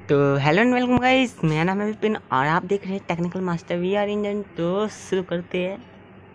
तो hello and welcome guys, मेरा नाम है विपिन और आप देख रहे हैं technical master we are engine. तो शुरू करते हैं।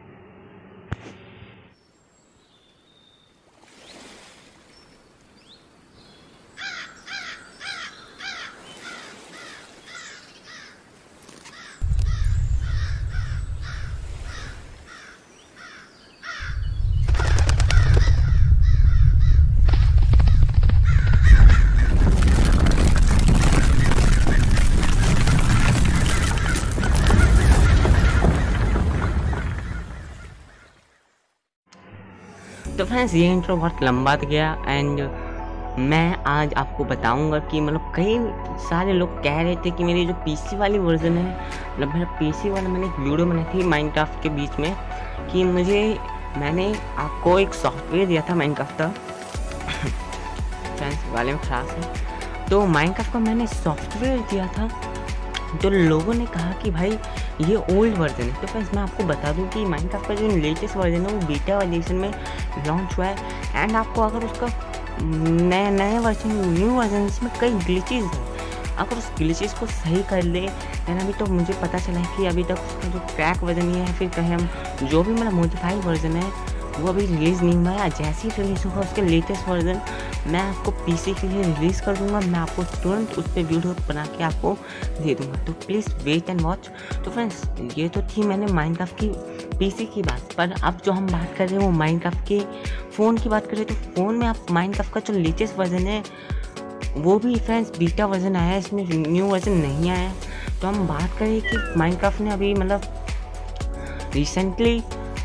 तो फ्रेंड्स, ये इंट्रो बहुत लंबा तो गया एंड मैं आज आपको बताऊंगा कि मतलब कई सारे लोग कह रहे थे कि मेरी जो पीसी वाली वर्जन है, मतलब मेरा पीसी वाला, मैंने एक वीडियो बनाई थी माइनक्राफ्ट के बीच में कि मैंने आपको एक सॉफ्टवेयर दिया था माइनक्राफ्ट का। फ्रेंड्स वाले में खराब है, तो माइनक्राफ्ट का मैंने सॉफ्टवेयर दिया था। तो लोगों ने कहा कि भाई ये ओल्ड वर्जन है। तो फ्रेंड्स मैं आपको बता दूं कि माइनक्राफ्ट का जो लेटेस्ट वर्जन है वो बीटा वर्जन में लॉन्च हुआ है एंड आपको अगर उसका नया वर्जन, न्यू वर्जन, इसमें कई ग्लिचेस हैं। अगर उस ग्लिचेस को सही कर ले, यानी अभी तो मुझे पता चला है कि अभी तक उसका जो क्रैक वर्जन है, फिर कहें हम जो भी मतलब मॉडिफाइड वर्जन है वो अभी रिलीज़ नहीं हुआ है। जैसे ही रिलीज़ होगा उसके लेटेस्ट वर्जन मैं आपको पीसी के लिए रिलीज़ कर दूंगा। मैं आपको तुरंत उस पर वीडियो बना के आपको दे दूंगा, तो प्लीज़ वेट एंड वॉच। तो फ्रेंड्स ये तो थी मैंने माइनक्राफ्ट की पीसी की बात, पर अब जो हम बात कर रहे हैं वो माइनक्राफ्ट के फ़ोन की बात कर रहे हैं। तो फ़ोन में आप माइनक्राफ्ट का जो लेटेस्ट वर्जन है वो भी फ्रेंड्स बीटा वर्जन आया है, इसमें न्यू वर्जन नहीं आया है। तो हम बात करें कि माइनक्राफ्ट ने अभी मतलब रिसेंटली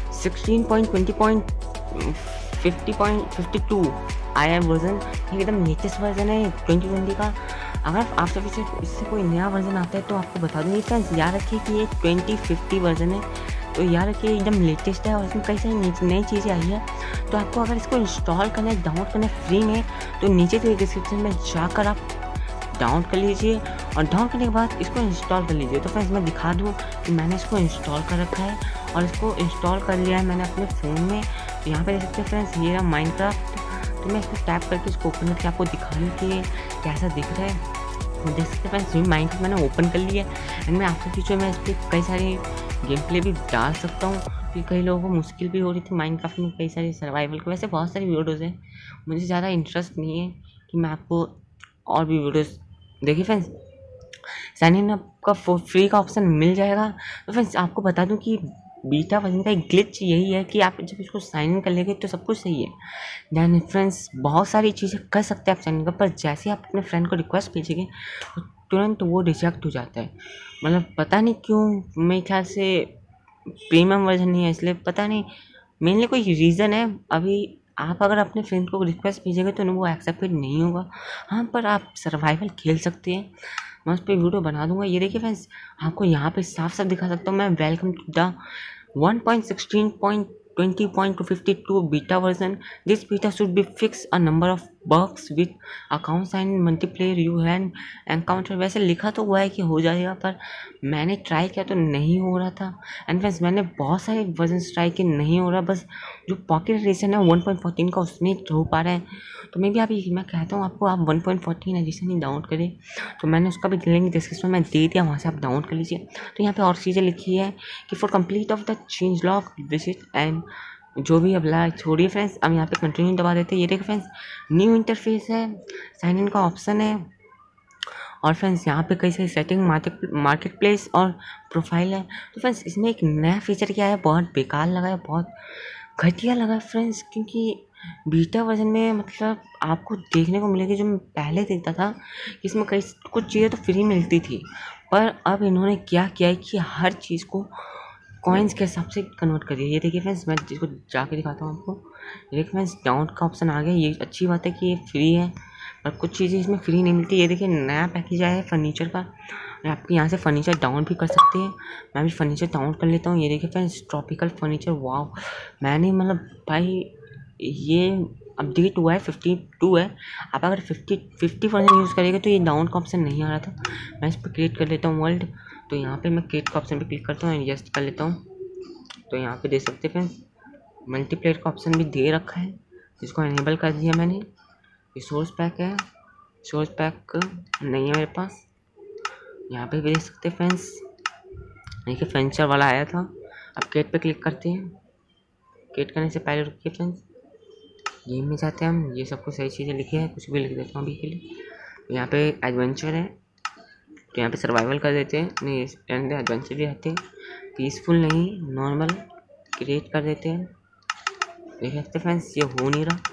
16.20.50.52 आया है वर्जन, एकदम लेटेस्ट वर्जन है 2020 का। अगर आफ्टर फ्यूचर इससे कोई नया वर्जन आता है तो आपको बता दूँगी। फ्रेंड्स याद रखिए कि ये 2050 वर्जन है, तो याद रखिए एकदम लेटेस्ट है और इसमें कई सारी नई चीज़ें आई है। तो आपको अगर इसको इंस्टॉल करना है, डाउनलोड करना है फ्री में, तो नीचे के डिस्क्रिप्शन में जाकर आप डाउनलोड कर लीजिए और डाउनलोड करने के बाद इसको इंस्टॉल कर लीजिए। तो फ्रेंड्स मैं दिखा दूँ कि मैंने इसको इंस्टॉल कर रखा है और इसको इंस्टॉल कर लिया है मैंने अपने फ़ोन में। तो यहाँ पे देख सकते हैं फ्रेंड्स, ये रहा माइनक्राफ्ट। तो मैं इसको टैप करके इसको ओपन करके आपको दिखाने के लिए कैसा दिख रहा है। तो देख सकते हैं फ्रेंड्स, माइनक्राफ्ट मैंने ओपन कर लिया है एंड मैं आफ्टर फ्यूचर में इस पर कई सारे गेम प्ले भी डाल सकता हूँ, क्योंकि कई लोगों को मुश्किल भी हो रही थी माइनक्राफ्ट में कई सारी सर्वाइवल के। वैसे बहुत सारी वीडियोज़ हैं, मुझे ज़्यादा इंटरेस्ट नहीं है कि मैं आपको और भी वीडियोज़ देखिए। फ्रेंड्स साइन इन अप का फ्री का ऑप्शन मिल जाएगा। तो फ्रेंड्स आपको बता दूं कि बीटा वर्जन का एक ग्लिच यही है कि आप जब इसको साइन इन कर लेंगे तो सब कुछ सही है। दैन फ्रेंड्स बहुत सारी चीज़ें कर सकते हैं आप साइन इन कर, पर जैसे आप अपने फ्रेंड को रिक्वेस्ट भेजेंगे तो तुरंत वो रिजेक्ट हो जाता है। मतलब पता नहीं क्यों, मेरे ख्याल से प्रीमियम वर्जन नहीं है, इसलिए पता नहीं, मेनली कोई रीज़न है। अभी आप अगर अपने फ्रेंड को रिक्वेस्ट भेजेंगे तो वो एक्सेप्टेड नहीं होगा। हाँ, पर आप सर्वाइवल खेल सकते हैं, मैं उस पर वीडियो बना दूंगा। ये देखिए फ्रेंड्स, आपको यहाँ पे साफ साफ दिखा सकता हूँ मैं, welcome to the 1.16.20.52 beta version. This beta should be fix a number of bugs with accounts and multiplayer you can encounter। वैसे लिखा तो हुआ है कि हो जाएगा, पर मैंने ट्राई किया तो नहीं हो रहा था। एंड फ्रेंड्स मैंने बहुत सारे वर्जन ट्राई किए, नहीं हो रहा। बस जो पॉकेट एडिशन है 1.14 का उसमें हो पा रहा है। तो मैं कहता हूँ आपको, आप 1.14 एडिशन ही डाउनलोड करें। तो मैंने उसका भी लिंक डिस्क्रिप्शन में दे दिया, वहाँ से आप डाउनलोड कर लीजिए। तो यहाँ पे और चीज़ें लिखी है कि for complete of the change log visit and जो भी अप्लाई, छोड़िए फ्रेंड्स, अब यहाँ पे कंटिन्यू दबा देते हैं। ये देखिए फ्रेंड्स, न्यू इंटरफेस है, साइन इन का ऑप्शन है और फ्रेंड्स यहाँ पे कई सारी सेटिंग, मार्केट प्लेस और प्रोफाइल है। तो फ्रेंड्स इसमें एक नया फीचर क्या है, बहुत बेकार लगा है, बहुत घटिया लगा है फ्रेंड्स, क्योंकि बीटा वर्जन में मतलब आपको देखने को मिलेगी, जो मैं पहले देखता था कि इसमें कई कुछ चीज़ें तो फ्री मिलती थी, पर अब इन्होंने क्या किया है कि हर चीज़ को कॉइन्स के हिसाब से कन्वर्ट करिए। ये देखिए फ्रेंड्स, मैं जिसको जाके दिखाता हूँ आपको। देखिए फ्रेंड्स, डाउनलोड का ऑप्शन आ गया। ये अच्छी बात है कि ये फ्री है, पर कुछ चीज़ें इसमें फ्री नहीं मिलती। ये देखिए नया पैकेज आया है फर्नीचर का, आप यहाँ से फर्नीचर डाउनलोड भी कर सकते हैं। मैं भी फर्नीचर डाउनलोड कर लेता हूँ। ये देखिए फ्रेंड्स, ट्रॉपिकल फर्नीचर, वाव। मैंने मतलब भाई ये अपडेट हुआ है, 52 है। आप अगर 50% यूज़ करेंगे तो ये डाउन का ऑप्शन नहीं आ रहा था। मैं इस पर क्रिएट कर लेता हूँ वर्ल्ड। तो यहाँ पे मैं क्रिएट का ऑप्शन पे क्लिक करता हूँ, एडजस्ट कर लेता हूँ। तो यहाँ पे देख सकते हैं फ्रेंड्स, मल्टीप्लेयर का ऑप्शन भी दे रखा है, जिसको इनेबल कर दिया मैंने। रिसोर्स पैक है, सोर्स पैक नहीं है मेरे पास। यहाँ पे भी देख सकते हैं फ्रेंड्स, देखिए फेंचर वाला आया था। अब गेट पे क्लिक करते हैं। गेट करने से पहले रुकिए फ्रेंड्स, गेम में जाते हैं हम। ये सब कुछ सही चीज़ें लिखी है, कुछ भी लिख देता हूँ अभी के लिए। यहाँ पे एडवेंचर है तो यहाँ पे सर्वाइवल कर देते हैं। नहीं, एडवेंचर भी आते हैं। पीसफुल नहीं, नॉर्मल क्रिएट कर देते हैं। देख सकते फ्रेंड्स, ये हो नहीं रहा।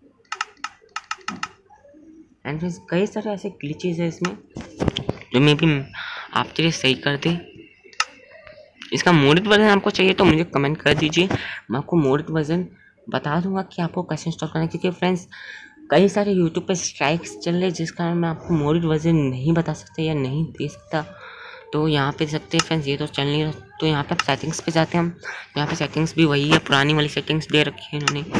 एंड फ्रेंड्स कई सारे ऐसे ग्लिचेस है इसमें जो मे भी आपके लिए सही कर दे। इसका मोडिड वर्जन आपको चाहिए तो मुझे कमेंट कर दीजिए, मैं आपको मोडिड वर्जन बता दूंगा कि आपको कैसे इंस्टॉल करना है। क्योंकि फ्रेंड्स कई सारे यूट्यूब पे स्ट्राइक्स चल रहे जिस कारण मैं आपको मोडिड वर्जन नहीं बता सकता या नहीं दे सकता। तो यहाँ पे सकते हैं फ्रेंड्स, ये तो चल नहीं रहा। तो यहाँ पे सेटिंग्स पे जाते हैं हम। यहाँ पे सेटिंग्स भी वही है, पुरानी वाली सेटिंग्स दे रखी है इन्होंने।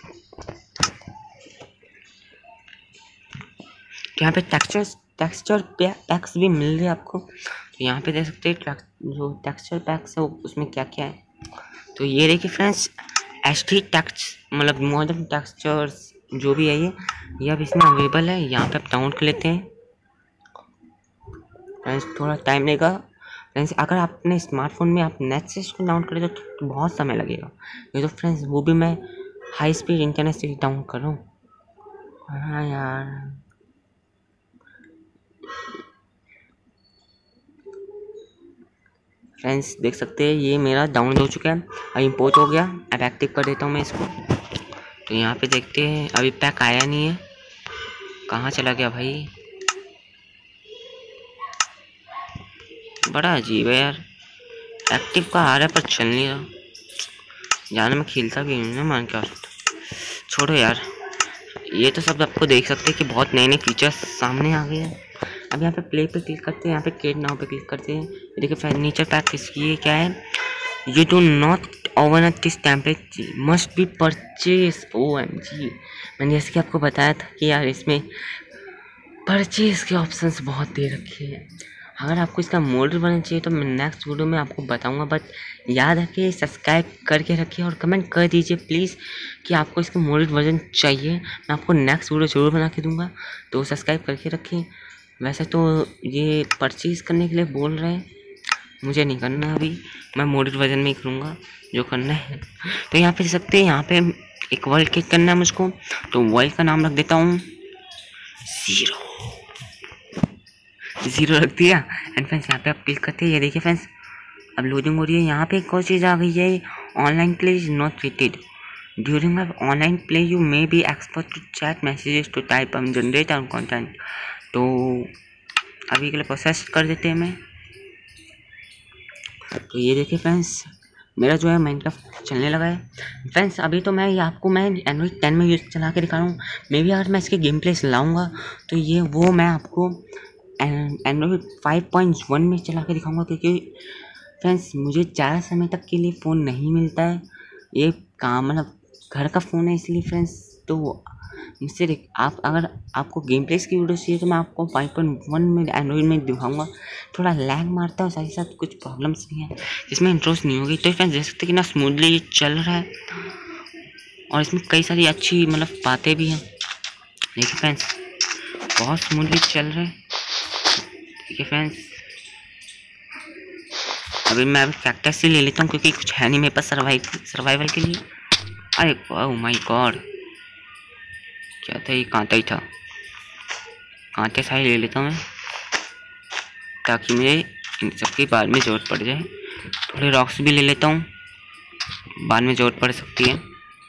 यहाँ पे टेक्सचर पैक्स भी मिल रहे हैं आपको। तो यहाँ पे देख सकते हैं जो टेक्सचर पैक्स है उसमें क्या क्या है। तो ये देखिए फ्रेंड्स, HD टेक्स्ट मतलब मॉडर्न टेक्सचर्स जो भी है ये अब इसमें अवेलेबल है। यहाँ पे आप डाउनलोड कर लेते हैं फ्रेंड्स, थोड़ा टाइम लगेगा फ्रेंड्स। अगर आप अपने स्मार्टफोन में आप नेट से इसको डाउनलोड करें तो बहुत समय लगेगा। ये तो फ्रेंड्स वो भी मैं हाई स्पीड इंटरनेट से डाउनलोड कर रहा हूँ। हाँ यार, फ्रेंड्स देख सकते हैं ये मेरा डाउनलोड हो चुका है, अब इम्पोर्ट हो गया। अब एक्टिव कर देता हूँ मैं इसको। तो यहाँ पे देखते हैं, अभी पैक आया नहीं है, कहाँ चला गया भाई। बड़ा अजीब है यार, एक्टिव का आ रहा है पर चल नहीं रहा। जाने में खेलता भी नहीं ना माइनक्राफ्ट, छोड़ो यार। ये तो सब आपको देख सकते हैं कि बहुत नए नए फीचर्स सामने आ गए हैं। अब यहाँ पे प्ले पे क्लिक करते हैं, यहाँ पे क्रिएट नाउ पे क्लिक करते हैं। देखिए फर्नीचर पैक इसकी क्या है, you do not own this template must be purchase. OMG, मैंने जैसे कि आपको बताया था कि यार इसमें परचेज के ऑप्शंस बहुत दे रखे हैं। अगर आपको इसका मॉडल बनना चाहिए तो मैं नेक्स्ट वीडियो में आपको बताऊंगा। बट याद रखिए, सब्सक्राइब करके रखिए और कमेंट कर दीजिए प्लीज़ कि आपको इसका मॉडल वर्जन चाहिए। मैं आपको नेक्स्ट वीडियो ज़रूर बना के दूंगा, तो सब्सक्राइब करके रखिए। वैसे तो ये परचेज़ करने के लिए बोल रहे हैं, मुझे नहीं करना अभी, मैं मॉडल वर्जन में ही करूँगा जो करना है। तो यहाँ पे देख सकते हैं, यहाँ पे एक वर्ल्ड क्लिक करना है मुझको। तो वर्ल्ड का नाम रख देता हूँ ज़ीरो रख दिया। एंड फ्रेंड्स यहाँ पे आप क्लिक करते हैं, ये देखिए फ्रेंड्स अब लोडिंग हो रही है। यहाँ पे एक और चीज़ आ गई है, online play is not treated during online play, you may be expose to chat messages to type हम जनरेट ऑन कंटेंट। तो अभी के लिए प्रोसेस कर देते हैं मैं। तो ये देखिए फ्रेंड्स मेरा जो है माइनक्राफ्ट चलने लगा है। फ्रेंड्स अभी तो मैं आपको मैं एंड्रॉइड 10 में यूज चला के दिखा रहा हूँ। मे बी अगर मैं इसके गेम प्ले लाऊँगा तो ये वो मैं आपको एंड्रॉइड 5.1 में चला के दिखाऊंगा। क्योंकि फ्रेंड्स मुझे ज़्यादा समय तक के लिए फ़ोन नहीं मिलता है, ये काम मतलब घर का फ़ोन है, इसलिए फ्रेंड्स तो मुझसे आप अगर आपको गेम प्लेस की वीडियो चाहिए तो मैं आपको 5.1 में एंड्रॉइड में दिखाऊंगा। थोड़ा लैग मारता है, साथ ही साथ कुछ प्रॉब्लम्स भी हैं, इसमें इंट्रोस नहीं होगी। तो फ्रेंड्स देख सकते हैं कि ना स्मूथली ये चल रहा है और इसमें कई सारी अच्छी मतलब बातें भी हैं। देखिए फ्रेंड्स बहुत स्मूथली चल रहा है। ठीक है फ्रेंड्स, अभी मैं अभी कैक्टस से ले लेता हूँ क्योंकि कुछ है नहीं मेरे पास सर्वाइवल के लिए। अरे ओह माय गॉड, क्या था ये, कांटा ही था। कांटे सारे ले लेता हूँ मैं ताकि मुझे इन सबकी बाद में ज़रूरत पड़ जाए। थोड़े रॉक्स भी ले लेता हूँ, बाद में ज़रूरत पड़ सकती है।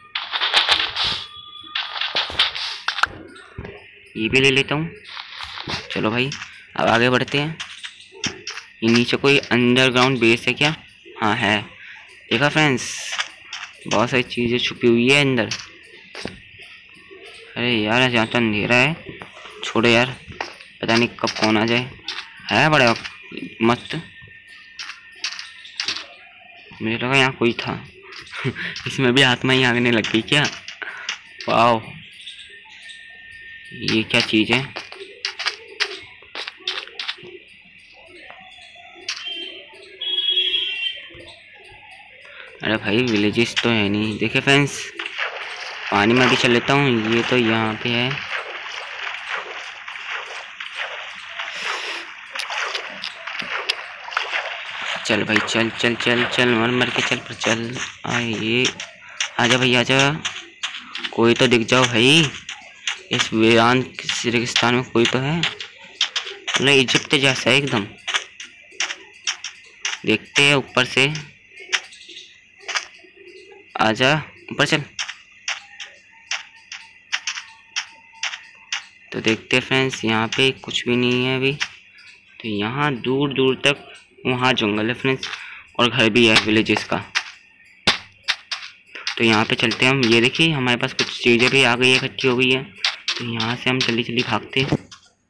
ये भी ले लेता हूँ। चलो भाई अब आगे बढ़ते हैं। ये नीचे कोई अंडरग्राउंड बेस है क्या? हाँ है, देखा फ्रेंड्स बहुत सारी चीज़ें छुपी हुई है अंदर। अरे यार जहाँ तो अंधेरा है, छोड़ो यार, पता नहीं कब कौन आ जाए। है बड़ा मस्त, मुझे लगा यहाँ कोई था इसमें भी आत्मा ही आगने लग गई क्या? वाओ, ये क्या चीज़ है? अरे भाई विलेजेस तो है नहीं। देखिए फ्रेंड्स पानी में भी चल लेता हूँ। ये तो यहाँ पे है, चल भाई चल चल चल चल, मर मर के चल पर चल। ये आजा भाई आजा, कोई तो दिख जाओ भाई। इस वीरान रेगिस्तान में कोई तो है, मतलब इजिप्ट जैसा है एकदम। देखते हैं ऊपर से, आजा ऊपर चल। तो देखते हैं फ्रेंड्स, यहाँ पे कुछ भी नहीं है अभी। तो यहाँ दूर दूर तक वहाँ जंगल है फ्रेंड्स, और घर भी है विलेजेस का। तो यहाँ पे चलते हैं हम। ये देखिए हमारे पास कुछ चीज़ें भी आ गई है, इकट्ठी हो गई है। तो यहाँ से हम जल्दी जल्दी भागते हैं।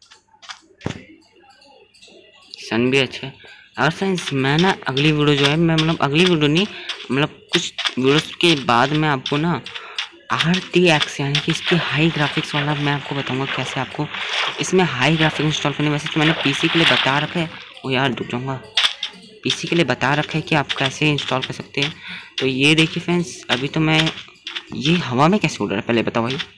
सन भी अच्छा है। और फ्रेंड्स मैं ना अगली वीडियो जो है, मैं मतलब अगली वीडियो नहीं, मतलब कुछ वीडियोस के बाद मैं आपको ना RTX यानी कि इसकी हाई ग्राफिक्स वाला मैं आपको बताऊंगा कैसे आपको इसमें हाई ग्राफिक्स इंस्टॉल करने। वैसे तो मैंने पीसी के लिए बता रखा है, वो यार रुक जाऊँगा, पीसी के लिए बता रखा है कि आप कैसे इंस्टॉल कर सकते हैं। तो ये देखिए फ्रेंड्स, अभी तो मैं, ये हवा में कैसे उड़ रहा है पहले बताओ भाई।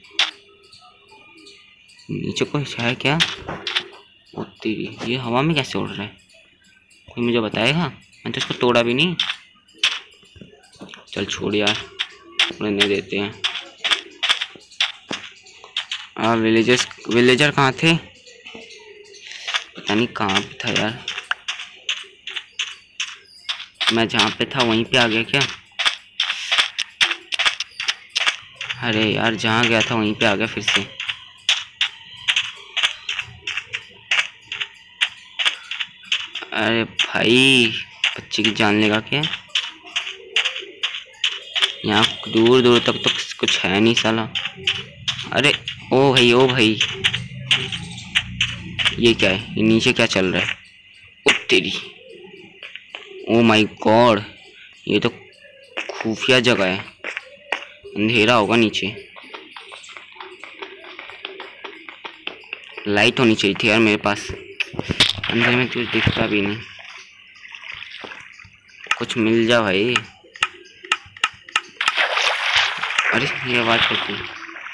नीचे कुछ है क्या? तेरी, ये हवा में कैसे उड़ रहा है, कोई मुझे बताएगा? मैंने तो इसको तोड़ा भी नहीं। चल छोड़ यार, उड़ने देते हैं। विलेजर कहाँ थे, पता नहीं कहाँ पे था यार। मैं जहाँ पे था वहीं पे आ गया क्या? अरे यार जहाँ गया था वहीं पे आ गया फिर से। अरे भाई बच्चे की जान लेगा क्या? यहाँ दूर दूर तक तो कुछ है नहीं साला। अरे ओ भाई ये क्या है, ये नीचे क्या चल रहा है? ओ तेरी, ओ माय गॉड, ये तो खुफिया जगह है, अंधेरा होगा नीचे। लाइट होनी चाहिए थी यार मेरे पास, अंधेरे में कुछ दिखता भी नहीं। कुछ मिल जा भाई। अरे ये आवाज होती है।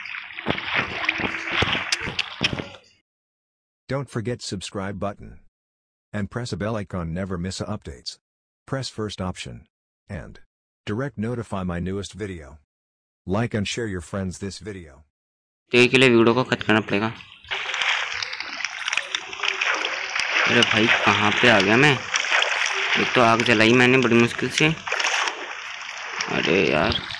Don't forget subscribe button and press a bell icon, never miss updates. Press first option and direct notify my newest video. Like and share your friends this video. तो के लिए वीडियो को कट करना पड़ेगा। अरे भाई कहाँ पे आ गया मैं? एक तो आग जलाई मैंने बड़ी मुश्किल से। अरे यार